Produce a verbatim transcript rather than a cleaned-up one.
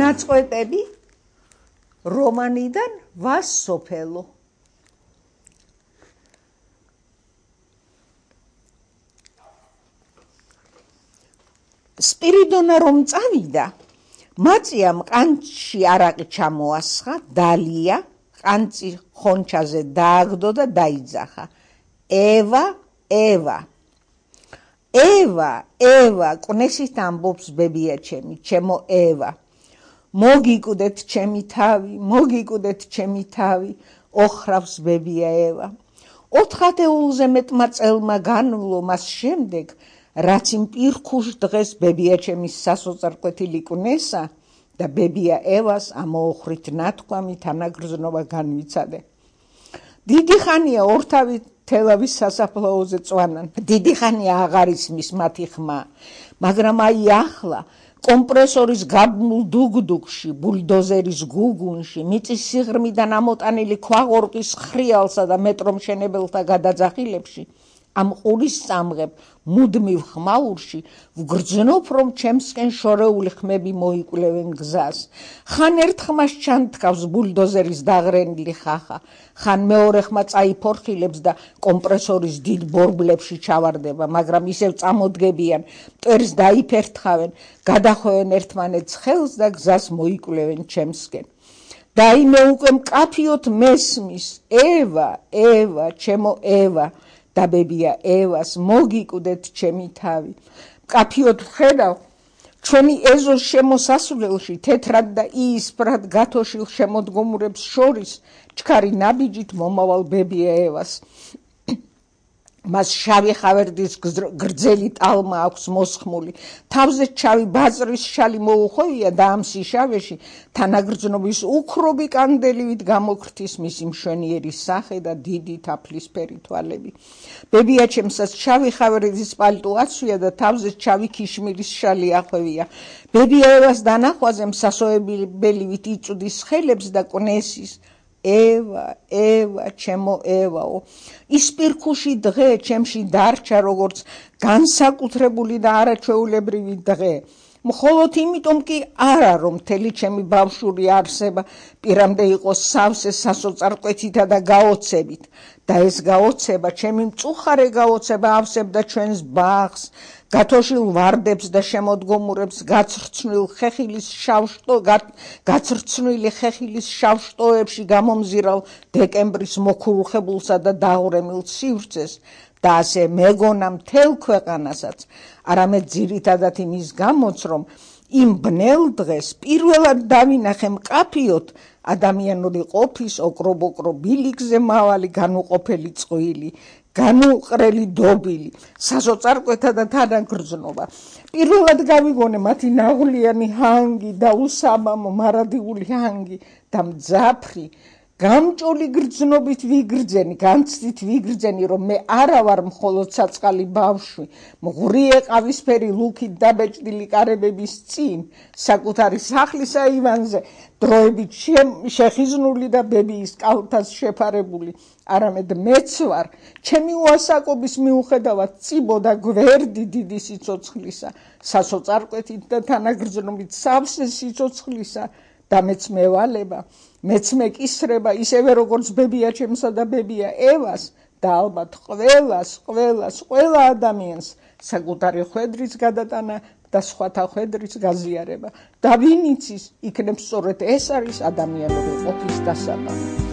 ნაწყვეტები რომანიდან ვას სოფელო. სპირიდონა რომ წავიდა, მაწიამ ყანჩში არაყი ჩამოასხა, დალია, ყანწი ხონჩაზე დააგდო და დაიძახა. ევა, ევა. ევა, ევა, ყნესით ამბობს ბებია ჩემი, ჩემო ევა. მოგიკვდეთ ჩემი თავი, მოგიკვდეთ ჩემი თავი, ოხრავს ბებია ევა. ოთხათეულზე მეტმა წელმა განვლო მას შემდეგ, რაც იმ პირქუშ დღეს ბებია ჩემის სასოწარკვეთილი კვნესა და ბებია ევას ამოოხრით ნათქვამი თანაგრძნობა განვიცადე. დიდი ხანია ორთავი თელავის სასაფლაოზე წვანან. დიდი ხანია აღარ ისმის მათი ხმა, მაგრამ აი ახლა კომპრესორის გაბმულ დუგდუგში, ბულდოზერის გუგუნში, მიწის სიღრმიდან ამოტანილი ქვაღორყის ხრიალსა და მეტრომშენებელთა გადაძახილებში, ამ ყურის წამღებ მუდმივ ხმაურში ვგრძნობ რომ ჩემსკენ შორეული ხმები მოიკვლევენ გზას. ხან ერთ ხმას ჩანთქავს ბულდოზერის დაღრენილი ხახა, ხან მეორე ხმა წაიფორხილებს და კომპრესორის დიდ ბორბლებში ჩავარდება, მაგრამ ისევ წამოდგებიან, მტერს დაიფერთხავენ, გადახვევენ ერთმანეთს ხელს და გზას მოიკვლევენ ჩემსკენ. და იმე უკვე მკაფიოდ მესმის, ევა, ევა, ჩემო ევა, და ბებია ევას მოგიკვდეთ ჩემი თავი. მკაფიოდ ვხედავ ჩვენი ეზოს შემოსასვლელში თეთრად და იისფრად გათოშილ შემოდგომურებს შორის ჩქარი ნაბიჯით მომავალ ბებია ევას. მას შავი ხავერდის გრძელი ტალმა აქვს მოსხმული, თავზე ჩავი ბაწრის შალი მოუხოვია და ამ სიშავეში თანაგრძნობის უქრობი კანდელივით გამოქრთის მისი მშვენიერი სახე და დიდი თაფლისფერი თვალები. ბებია ჩემსაც შავი ხავერდის პალტო აცვია და თავზე ჩავი ქიშმირის შალი ახვევია. ბებია ევას დანახვაზე მსასოებელივით იწვდის ხელებს და კვნესის. ევა, ევა, ჩემო ევაო, ის პირქუში დღე ჩემში დარჩა როგორც განსაკუთრებული და არაჩვეულებრივი დღე. მხოლოდ იმიტომ კი არა, რომ მთელი ჩემი ბავშვური არსება პირამდე იყოს სავსე სასოწარკვეთითა და გაოცებით. და ეს გაოცება, ჩემი მწუხარე გაოცება ავსებდა ჩვენს ბაღს, გათოშილ ვარდებს და შემოდგომურებს გაცრცნილ ხეხილის შავშტო გაცრცნილი ხეხილის შავშტოებში გამომზირავ დეკემბრის მოქურუხებულსა და დაღვრემილ სივრცეს და ასე მეგონა მთელ ქვეყანასაც, არამედ ძირითადად იმის გამოც, რომ იმ ბნელ დღეს პირველად დავინახე მკაფიოდ ადამიანური ყოფის ოქრობ-ოქრო ბილიკზე მავალი განუყოფელი წყვილი, განუყრელი დობილი, სასოწარკვეთა და თანაგრძნობა. პირველად გავიგონე მათი ნაღვლიანი ჰანგი და უსამამო მარადიული ჰანგი და მძაფრი, გამჭოლი გრძნობით ვიგრძენი, განცდით ვიგრძენი, რომ მე არა ვარ მხოლოდ საწყალი ბავშვი, მღვრიე ყავისფერი ლუქით დაბეჭდილი კარებების წინ, საკუთარი სახლის აივანზე, დროებით შეხიზნული და ბებიის კალთას შეფარებული, არამედ მეც ვარ, ჩემი უასაკობის მიუხედავად წიბო და გვერდი დიდი სიცოცხლისა, სასოწარკვეთით და თანაგრძნობით სავსე სიცოცხლისა და მეც მევალება, მეც მეკისრება, ისევე როგორც ბებია ჩემსა და ბებია ევას და ალბათ ყველას, ყველას, ყველა ადამიანს საკუთარი ხვედრის გადატანა და სხვათა ხვედრის გაზიარება. და ვინ იცის, იქნებ სწორედ ეს არის ადამიანური ყოფის დასაბამი.